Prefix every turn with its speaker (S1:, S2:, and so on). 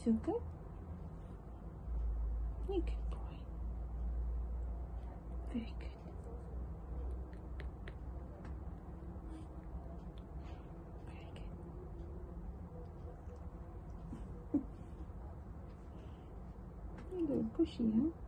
S1: feel good? You good boy. Very good. Very good. You're a little pushy, huh?